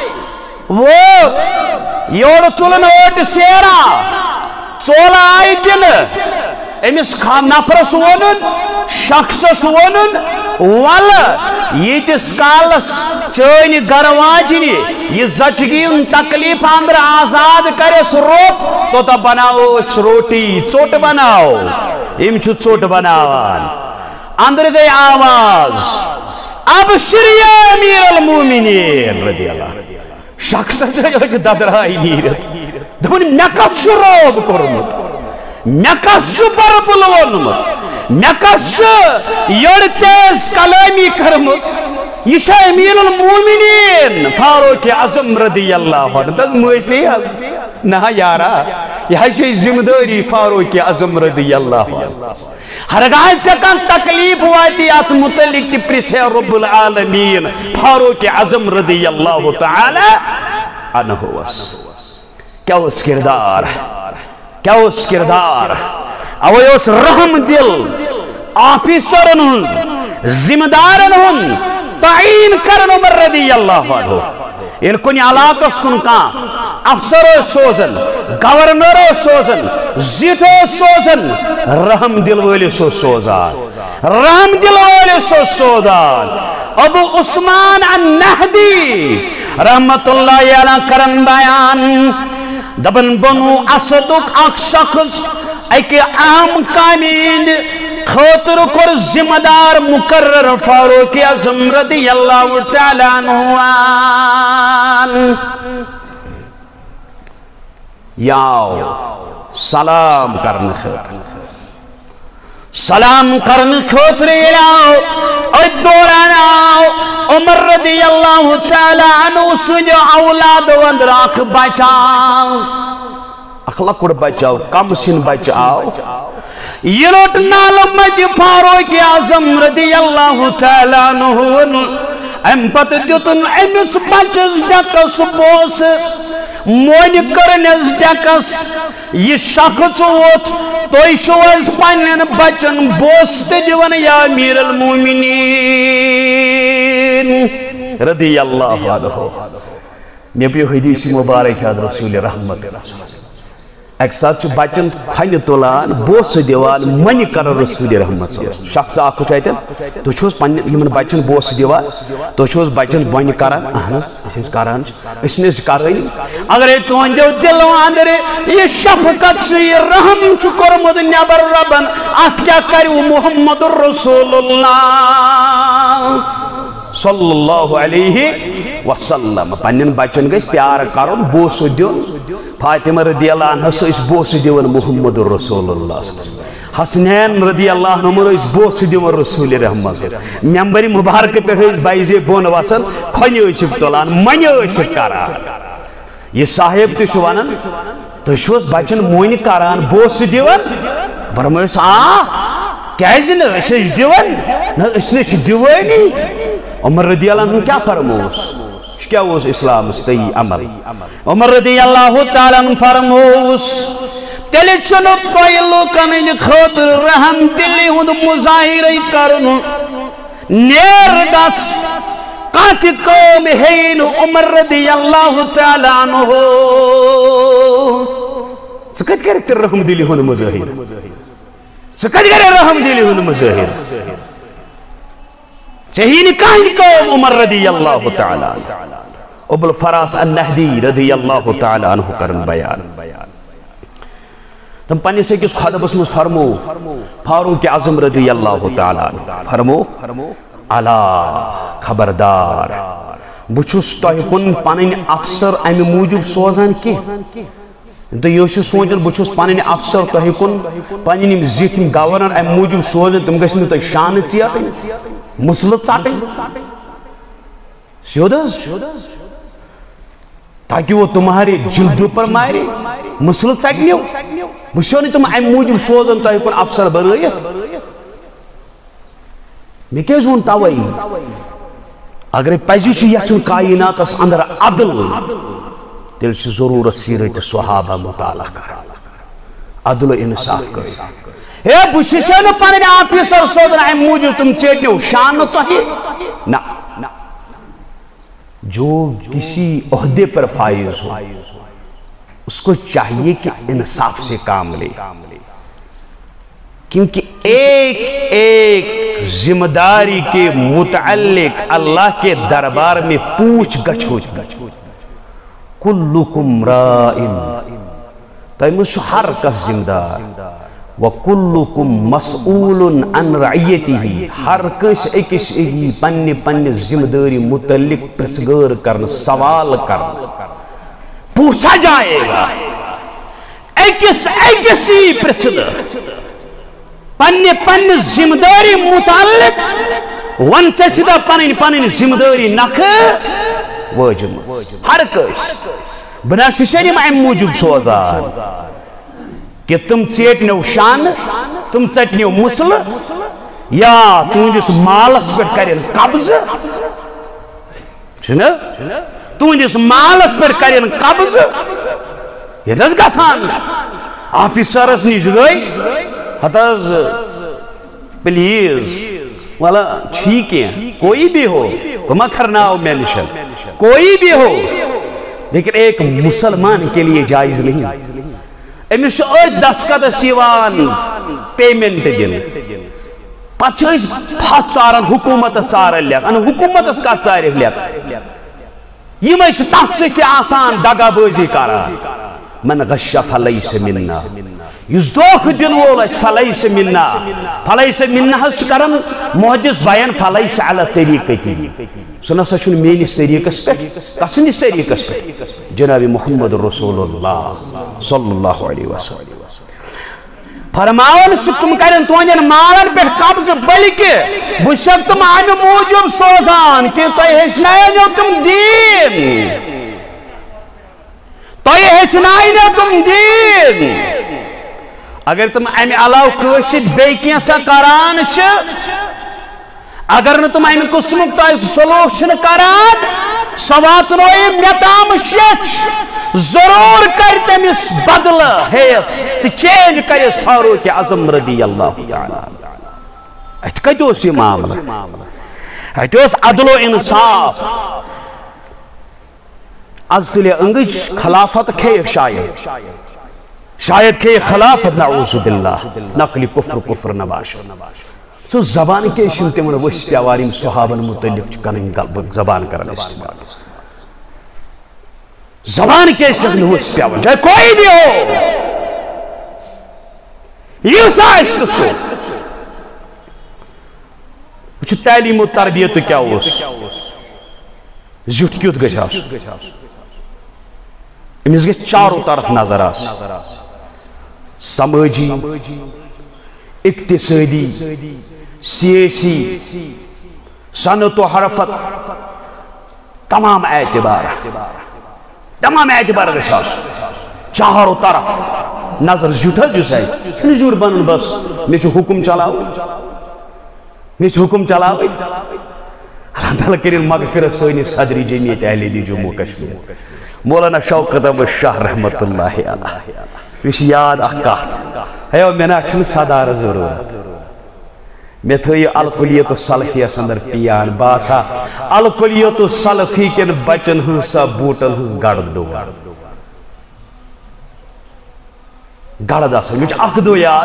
ووت یوڑ تلن اوٹ سیرا چولا آئی دن امس نفرس ونن شخصس ونن ول یتس کالس چٲنہِ گھر واجنہِ یہ زچگی ان تکلیف اندر آزاد کرس روپ توتا بناو اس روٹی ژوٹ بناو یم چھُ ژوٹ بناوان اندر گئی آواز ابشر یا امیر المومنین رضی اللہ شخص ددرائی نیرت دپن مے کتھ چھُ روب کوٚرمُت مے کتھ چھُ بربل ووٚنمُت مکس یڑ تیز کلامی کرمت یہ امیر المومنین فاروق اعظم رضی اللہ عنہ تز معافی نہ یارا یہ ذمہ داری فاروق اعظم رضی اللہ عنہ ہرگاہ چکن تکلیف واتی ات متعلق پرسے رب العالمین فاروق اعظم رضی اللہ تعالی عنہ وس کیا اس کردار کیا اس کردار اوے اس رحم دل آفیسرن ہن ذمہ دارن ہن تعین کرن عمر رضی اللہ عنہ ان کنی علاقس کن کان افسر سوزن گورنر سوزن زیٹو سوزن رحم دل والی سو سوزان رحم دل والی سو سوزان ابو عثمان النہدی رحمت اللہ علیہ کرن بیان دبن بنو اسدک اک شخص ایک عام کامین خاطر کر ذمہ دار مقرر فاروق اعظم رضی اللہ تعالی عنہ یاو سلام کرن خاطر سلام کرن خاطر یاو اور دوران آو عمر رضی اللہ تعالی عنہ سن اولاد وندراک بچاو اخلاق کڑ بچاو کم سن بچاو یہ لوٹ نالم مجھ فاروق اعظم رضی اللہ تعالی عنہ ام پت دیتن امس بچس ڈکس بوس مون کرنس ڈکس یہ شخص ووت توئی شوز پنن بچن بوس دیون یا امیر المومنین رضی اللہ عنہ میں پیو حدیث مبارک حضرت رسول رحمت اللہ ایک ساتھ بچن کھن تلان بوس دیوان من کر رسول رحمت صلی اللہ علیہ وسلم شخص اکھ چھ تو چھوس پن یمن بچن بوس دیوان تو چھوس بچن من کران اہن اس کران اس نے کران اگر تو اندو دل اندر یہ شفقت سے رحم چ کرمد نبر ربن ات کیا کرو محمد رسول اللہ صلی اللہ علیہ وسلم پنن بچن گس پیار کرن بوس دیون فاطمہ رضی اللہ عنہ اس بوس دیون محمد رسول اللہ صلی اللہ علیہ وسلم حسنین رضی اللہ عنہ اس بوس دیون رسول رحمت ممبر مبارک پہ اس بائزے بون وسن کھن اس تلان من اس کران یہ صاحب تہ ونان تو چھوس بچن مون کران بوس دیون برمس آ کیازِ نہ اس دیون نہ اس نے دیوانی عمر رضی اللہ عنہ کیا فرموس کیا اس اسلام ستی عمل عمر رضی اللہ تعالیٰ عنہ فرموس تیلے چنو توی لوکن ان خاطر رحم دلی ہند مظاہری کرن نیر دس قات قوم ہین عمر رضی اللہ تعالیٰ عنہ سکت کرتے رحم دلی ہند مظاہر سکت کرتے رحم دلی ہند مظاہر چہین کہیں قوم عمر رضی اللہ تعالی عنہ ابو الفراس النہدی رضی اللہ تعالی عنہ کرن بیان تم پانی سے کس خطب اس میں فرمو فاروق اعظم رضی اللہ تعالی عنہ فرمو علا خبردار بچوس توہی کن پانین افسر امی موجب سوزان کی تو یہ سوچن بچوس پانین افسر توہی کن پانین زیتن گورنر امی موجب سوزان تم گشن تو شان چیٹن مسلط چاٹیں سیودز تاکہ وہ تمہارے جلدوں پر مارے مسلط چاٹنیو بچو نہیں تم ایم موجب سوزن تو کن افسر بنائیت میں کیا زون تاوئی اگر پیجی چی یچن کائنات اس اندر عدل دل سے ضرورت سیرت صحابہ مطالعہ کر عدل و انصاف کر اے بشیشے نو پانے آفیسر سوزن ایم موجب تم چیٹنیو شان تو ہی نا جو کسی عہدے پر فائز ہو اس کو چاہیے کہ انصاف سے کام لے کیونکہ ایک ایک ذمہ داری کے متعلق اللہ کے دربار میں پوچھ گچھ ہو کلکم رائن تیمس ہر کس ذمہ دار وَكُلُّكُمْ مَسْئُولٌ عَنْ رَعِيَّتِهِ ہر کس ایکس ایگی پنی پنی ذمہ داری متعلق پرسگر کرنا سوال کرنا پوچھا جائے گا ایکس ایکسی پرسگر پنہ پنہ ذمہ داری متعلق ون ٹھہ پن پن ذمہ داری نکھ واجم ہر کس بنا سارم ام موجود سوزان کہ تم ٹھیٹنو شان تم ٹٹنو مسل یا تہندس مالس پہ کرن قبض تہندس مالس پہ کرن قبض یہ گھان آفیسرس نش گئی ہت پلیز والا ٹھیک ہے کوئی بھی ہو وہ کرناؤ میں نشن کوئی بھی ہو لیکن ایک مسلمان کے لیے جائز نہیں امس دستخط پیمنٹ دن پتہ پھت ژاران حکومت ژارن لکھان حکومت کت ژار لکھ یم تس سی آسان دگا بازی کران من غش فلیس منا یس دھوکہ دن وول فلیس منا فلیس منا کران محدث بیان فلیس علی طریقتی سہ نسا چھ میس طریقس پہ کسندس طریقس پہ جناب محمد رسول اللہ صلی اللہ علیہ وسلم فرماون تم کرن تہندین مالن پہ قبض بلکہ بہ چھس تم امہ موجوب سوزان کہ تہ ہیچنائنو تم دین تہ ہیچنائنو تم دین اگر تم امہ علاوہ کٲشِر بیٚیہِ کینٛژھا کران چھ اگر نہ تم امہ قسمک تہ سلوک چھ کران سہ واتنویہِ مےٚ تام شیچھ ضرور کر تمس بدل ہیس تو چینج کرس فاروق اعظم رضی اللہ تعالی ات کتہ اوس یہ معاملہ ات اوس عدل و انصاف از تلے انگش خلافت کھے شاید شاید کھے خلافت نعوذ باللہ نقل کفر کفر نباش سو زبان کے شن تمن وس پیواریم صحابن متعلق کرن زبان کرن استعمال زبان کے شن وس پیوار چاہے کوئی بھی ہو یہ سائش تو سو وچ تعلیم و تربیت کیا اس زیوت کیوت گژھِ آسُن امس گژھِ چاروں طرف نظر آسٕنۍ سمٲجی اقتصادی سیاسی صنعت و حرفت تمام اعتبار تمام اعتبار گژھِ آسُن چاروں طرف نظر زیوت حظ یُس آسہِ چھُنہٕ زیوٗٹھ بنُن بس مےٚ چھُ حُکُم چلاوُن مےٚ چھُ حُکُم چلاوٕنۍ اللہ تعالیٰ کٔرِنۍ مغفرت سٲنِس صدرِ جمعیت اہلِ دین جموں کشمیر مولانا شوکت احمد شاہ رحمت اللہ علیہ مےٚ چھِ یاد اکھ کتھ ہے مےٚ نا چھُنہٕ صدارت ضروٗرت مےٚ تھٲیِو الکلیت السلفیس اندر پیان باسا الکلیت السلفی کٮ۪ن بچن ہٕنٛز سۄ بوٗٹن ہٕنٛز گرد ڈوٗر گرد آسان مےٚ چھُ اکھ دۄہ یاد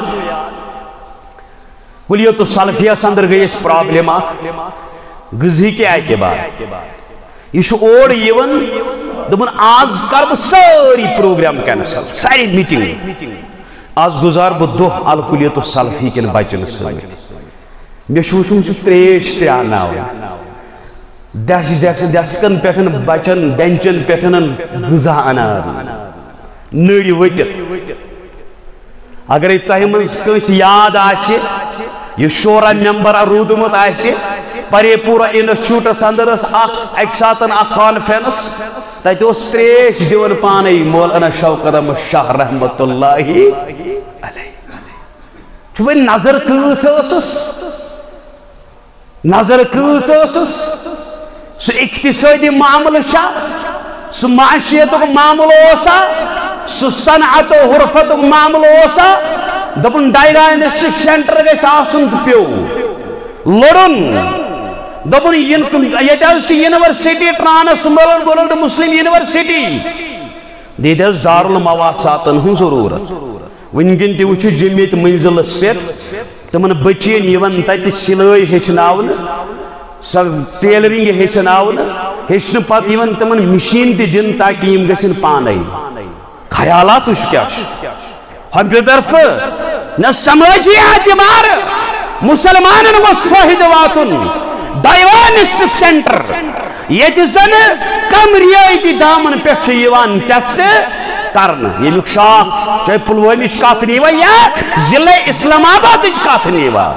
کلیت السلفیس اندر گٔے اَسہِ پرابلم اکھ غذہٕکہِ اعتبار یہ چھُ اور یِوان دوٚپُن آز کر بہٕ سٲری پروگرام کینسل ساری میٹنگ آز گزار بہٕ دۄہ الکلیت السلفی کٮ۪ن بچن سۭتۍ مےٚ چھُ وٕچھمُت سُہ تریش ترٛاوناوان ڈیسکن پٮ۪ٹھ بچن بینچن پٮ۪ٹھ غذا انان نٔرۍ ؤٹِتھ اگرے تۄہہِ منٛز کٲنٛسہِ یاد آسہِ یہِ شورا ممبر روٗدمُت آسہِ پرے پورہ انسٹیوٹس اندر اکہ ساتن اکھ کانفرنس تتہ اوس تریش دِوان پانے مولانا شوکت احمد شاہ رحمت اللہ علیہ چھُ وۄنۍ نظر کۭژ ٲسٕس نظر کۭژ ٲسٕس سُہ اقتصٲدی معاملہٕ چھا سُہ معاشیتُک معاملہٕ اوسا سُہ صنعت و حرفتُک معاملہٕ اوسا دوٚپُن ڈائگناسٹک سینٹر گژھِ آسُن تہٕ پیوٚو لوٚڑُن دوٚپُن ییٚتہِ حظ چھِ university transworld world Muslim university ییٚتہِ حظ دارالمواساتن ہٕنٛز ضروٗرت وٕنکٮ۪ن تہِ وٕچھِو جمعیت منزلس پٮ۪ٹھ تِمن بچین یِوان تتہِ سِلٲے ہیٚچھناونہٕ سۄ ٹیلرنگ ہیٚچھناونہٕ ہیٚچھنہٕ پتہٕ یِوان تِمن مشیٖن تہِ دِنہٕ تاکہِ یِم گژھن پانے خیالات وٕچھ کیٛاہ چھُ ہۄمہِ طرفہٕ نہ سمٲجی اعتبار مسلمانن اوس فٲیدٕ واتُن ڈائیگناسٹک سینٹر ییٚتہِ زن کم رعایتی دامن پٮ۪ٹھ چھُ یِوان ٹیسٹ کرنا یمیک شاخ چاہے پلوامچ کت نیوا یا ضلع اسلام آبادچ کت نیوا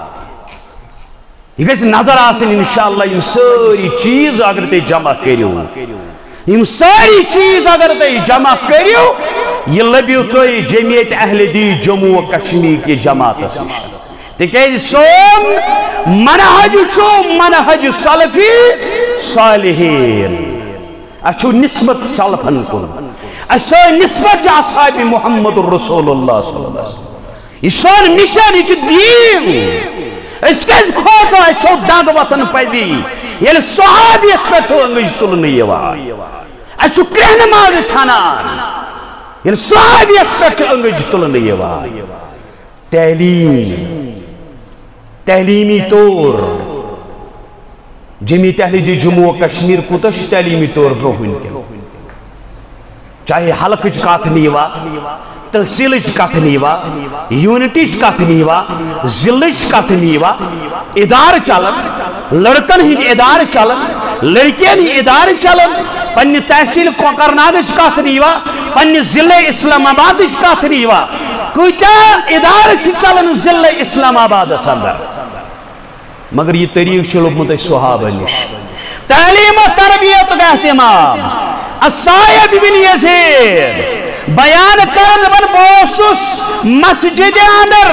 یہ گژھِ نظر آسن انشاءاللہ یم ساری چیز اگر تُہۍ جمع کٔرِو یم ساری چیز اگر تُہۍ جمع کٔرِو یہ لبیو تُہۍ جمعیت اہل دین جموں و کشمیر کی جماعتس نش تکیازِ سون منہج چھُ منہج سلفی صالحین اچھو نسبت سلفن کن اچھو نسبت اصحاب محمد رسول اللہ صلی اللہ علیہ وسلم یہ سون مشن یہ دین اس کیس کھوچو اچھو داد وطن پیدی یل صحابی اس پر چھو انگج تلنی یوا اچھو کرہنماز چھانان یل صحابی اس پر چھو انگج تلنی یوا تعلیم تعلیمی طور جمعیت اہل دین جموں و کشمیر کوتاہ تعلیمی طور برونٛہہ وُنکٮ۪ن چاہے حلقٕچ کتھ نیوا تحصیلٕچ کتھ نیوا یونٹٕچ کتھ نیوا ضلعٕچ کتھ نیوا ادارٕ چلان لڑکن ہٕنٛدۍ ادارٕ چلان لڑکین ہٕنٛدۍ ادارٕ چلان پننہِ تحصیل کۄکرناگٕچ کتھ نیوا پننہِ ضلع اسلام آبادٕچ کتھ نیوا کۭتیاہ ادارٕ چھِ چلان ضلع اسلام آبادس اندر مگر یہ طریق چھُ لوٚبمُت اَسہِ صحابہ نِش تعلیم و تربیت کا اہتمام السائب بن یزید بیان کرن بن بوسس مسجد اندر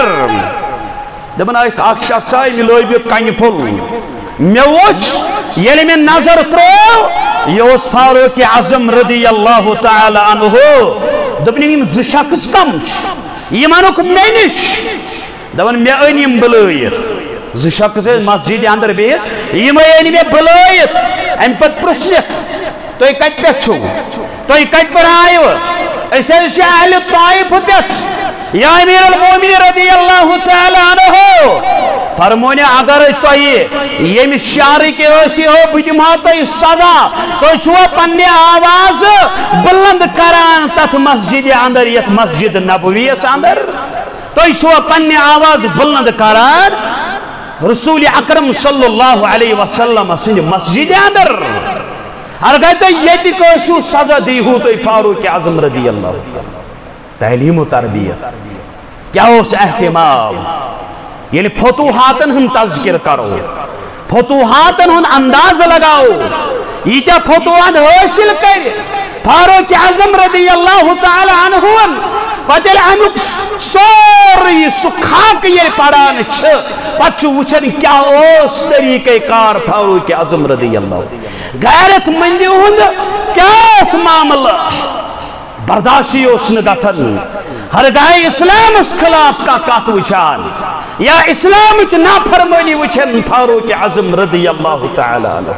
دبن اکھ شخص آئی ملوئی بھی کنہِ پھول مے وچھ ییٚلہِ مےٚ نظر ترٛوو یہ اوس فاروق اعظم رضی اللہ تعالی عنہ دوٚپُن یِم زٕ شخص کم چھِ یِم انُکھ مےٚ نِش دپن مےٚ أنۍ یِم بُلٲیِتھ زٕ شخص ٲسۍ مسجد اندر بِہِتھ یِمے أنۍ مےٚ بُلٲیِتھ امہِ پتہٕ پرٛژھنکھ تُہۍ کتہِ پٮ۪ٹھ چھِو تُہۍ کتہِ پٮ۪ٹھ آیِوٕ أسۍ حظ چھِ اہلِ طائف پٮ۪ٹھ یا امیر المومنین رضی اللہ تعالی عنہ فرمونہِ اگر تُہۍ ییٚمہِ شہرٕکۍ ٲسِو بہٕ دِمہو تۄہہِ سزا تُہۍ چھُوا پننہِ آواز بُلند کران تتھ مسجد اندر یتھ مسجد نبویس اندر تُہۍ چھُوا پننہِ آواز بُلند کران رسول اکرم صلی اللہ علیہ وسلم سٕنٛدِ مسجد اندر اگر تُہۍ ییٚتِکۍ ٲسِو سزا دیٖہو تُہۍ فاروق اعظم رضی اللہ تعالیٰ تعلیم و تربیت کیا اوس اہتمام ییٚلہِ فتوحاتن ہُنٛد تذکر کرو فتوحاتن ہُنٛد انداز لگاو ییٖتیاہ فتوحات حٲصِل کٔرِ فاروق اعظم رضی اللہ تعالیٰ عنہُن پتہٕ ییٚلہِ امیُک سورُے سُہ خاکہٕ ییٚلہِ پران چھِ پتہٕ چھُ وٕچھان کیاہ اوس طریقہ کار فاروق اعظم رضی اللہ غیرت مندی ہُنٛد کیاہ اوس معاملہٕ برداشی اوس نہٕ گژھان ہرگاہ اسلامس خلاف کانٛہہ کتھ وٕچھان یا اسلامٕچ نافرمٲنی وٕچھان فاروق اعظم رضی اللہ تعالی عنہ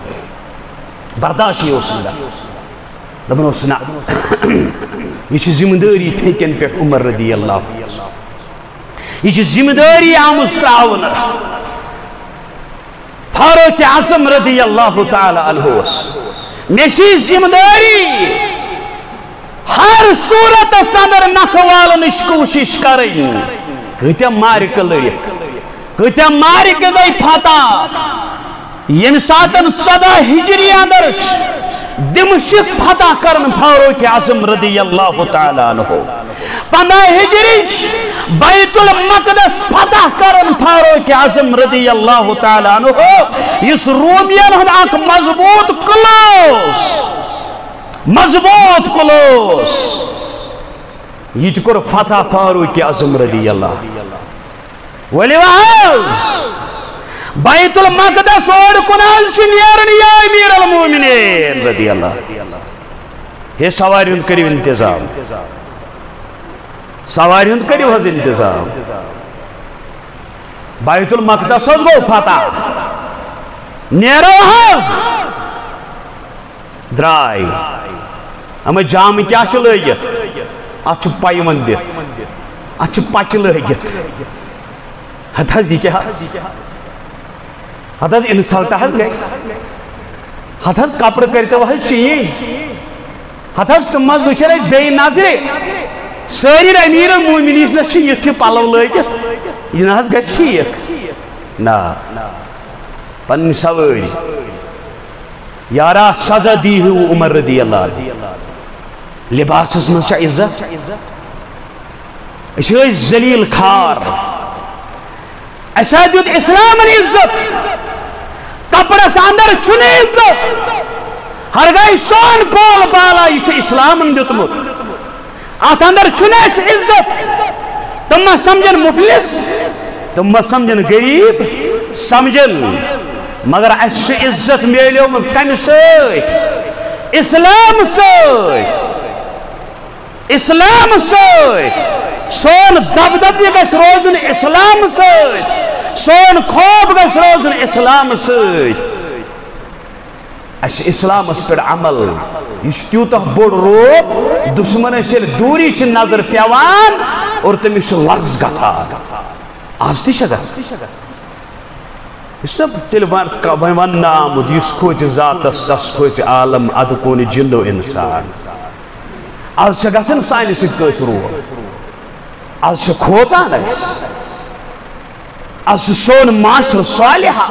برداشی اوس نہٕ گژھان دپان اوس نہ یہ چھِ ذمہ دٲری پھیکٮ۪ن پٮ۪ٹھ عمر رضی اللہ یہ چھِ ذمہ دٲری آمٕژ ترٛاونہٕ فاروق اعظم رضی اللہ تعالی عنہس مےٚ چھِ ذمہ دٲری ہر صورتس اندر نکھٕ والنٕچ کوٗشش کرٕنۍ کۭتیاہ معرکہٕ لڑِکھ کۭتیاہ معرکہٕ گٔے فتح ییٚمہِ ساتن ژۄدہ ہجری اندر دمشق فتح کرن فاروق اعظم رضی اللہ تعالی عنہ پندہ ہجری بیت المقدس فتح کرن فاروق اعظم رضی اللہ تعالی عنہ اس رومین ہن اک مضبوط قلعہ مضبوط قلعہ یہ تہِ کوٚر فتح فاروق اعظم رضی اللہ ولی واز بیت المقدس اور کنال شنیرن یا امیر المومنین رضی اللہ یہ سواریون کریو انتظام سواریون کریو حض انتظام بیت المقدس حض گو فتح نیرو حض درائی اما جام کیا چھ لگت ات چھ پائیون دت ات چھ پچ لگت ہت حض یہ کیا ہت حض انسلٹ حض گئی ہت حض کپر کرتے وہ چین ہت حض مز وچھر اس بے نظر ساری امیر المومنین نہ چھ یتھ پلو لگت یہ نہ حض گژھِ ٹھیک نا پن سوٲرۍ یارا سزا دیٖہِو عمر رضی اللہ لباس اس مزا عزت اس ذلیل خار اسا دیت اسلام عزت کپڑس اندر چھن عزت ہر گئی سون پول بالا یہ اسلام دیتمت ات اندر چھن اس عزت تم ما سمجھن مفلس تم ما سمجھن غریب سمجھن مگر اس عزت میلیو کم ست اسلام ست اسلام ست سون دبدب گھس روزن اسلام ست سون خوف گھس روزن اسلام ست اس اسلام اس پر عمل یہ تیوتہ بوڑ روب دشمن سے دوری سے نظر پیوان اور تمہیں لرز گھسا آج تی شگت اس نے تیل ون آمد اس کھوچ ذاتس تس کھوچ عالم اد کون جن و انسان آج چھ گژھن سانہِ سۭتۍ کٲنٛسہِ روب آج چھ کھوژان أسۍ آج چھ سون معاشرٕ صالحہ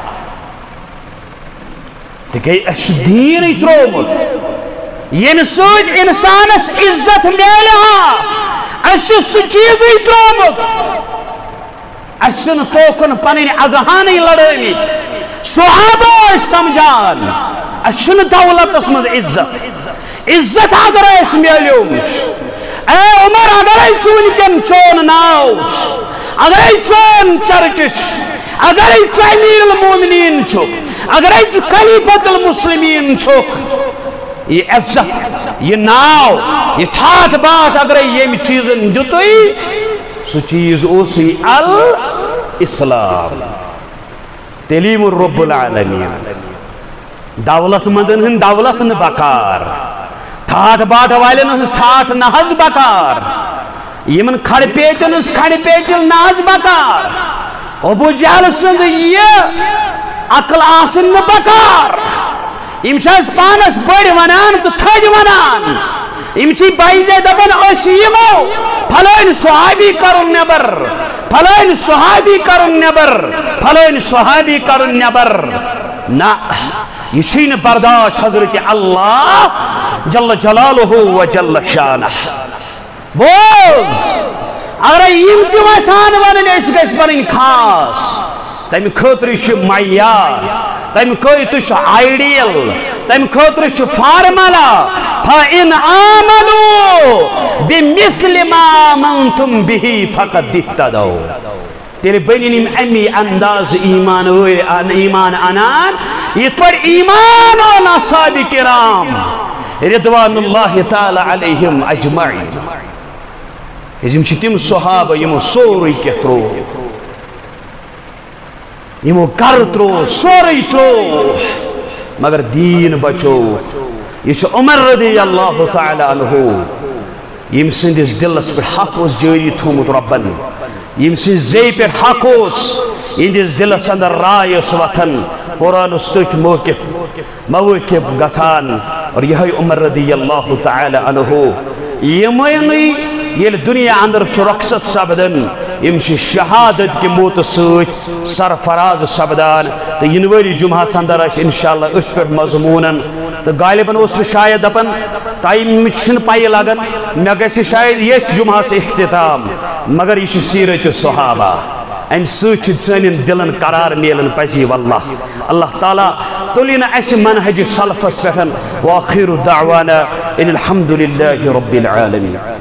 تِکیٛازِ اَسہِ چھُ دیٖنٕے ترٛوومُت ییٚمہِ سۭتۍ اِنسانس عزت میلہِ ہا اَسہِ چھُ سُہ چیٖزٕے ترٛوومُت اَسہِ چھِنہٕ توکُن پنٕنۍ اذہانٕے لڑٲومٕتۍ صحابہ ٲسۍ سمجھان اَسہِ چھُنہٕ دولتس منٛز عزت عزت اگر اس میلیوم اے عمر اگر چونکن چون ناوچ اگر چون چرچش اگر امیر المومنین چھک اگر خلیفۃ المسلمین چھک یہ عزت یہ ناو یہ ٹھاٹ بات اگر یم چیزن دتوئی سو چیز اوسی الاسلام تعلیم الرب العالمین دولت مندن ہن دولت ن بکار ٹھاٹ باٹ والن ہز ٹھاٹ نہز بکار یمن کھڑ پیچن ہز کھڑ پیچل نہز بکار ابو جہل سند یہ عقل آسن نہ بکار یم چھس پانس بڑ ونان تو تھج ونان یم چھ بایزے دپن اس یمو پھلٲنۍ صحابی کرن نبر پھلٲنۍ صحابی کرن نبر پھلٲنۍ صحابی کرن نبر نہ یہ چھین برداشت حضرت اللہ جل جلالہ و جل شانہ بوز اگر یم تہ وسان ونن اس گژھِ پنٕنۍ خاص تمہ خٲطرٕ چھُ معیار تمہ خٲطرٕ چھُ آئیڈیل تمہ خٲطرٕ چھُ فارمولا فإن آمنوا بمثل ما آمنتم به فقد اهتدوا تیرے بنین امی انداز ایمان ہوئے ایمان انان یہ پر ایمان آن اصحاب کرام رضوان اللہ تعالی علیہم اجمعین یم چھ تم صحابہ یمو سوری کی ترو یمو گر ترو سوری ترو مگر دین بچو یہ چھ عمر رضی اللہ تعالی عنہ یم سندس دلس پر حق اس جاری تھومت ربن یم سی زی پر حق اس اندس دلس اندر رائے اس وطن قرآن استوت موقف موقف گسان اور یہ عمر رضی اللہ تعالی عنہ یمینی یہ دنیا اندر چھ رخصت سبدن یم چھ شہادت کی موت سوت سرفراز سبدان تو ینوری جمعہ سندر اش انشاءاللہ اس پر مضمونن تو غالباً اس میں شاید اپن ٹائم چھن پائی لگن میں گیسی شاید یہ جمعہ سے اختتام مگر یہ سیرت صحابہ ام سوچ سنن دلن قرار میلن پزی واللہ اللہ تعالی تلین اس منہج سلفس پہن واخر دعوانا ان الحمد للہ رب العالمین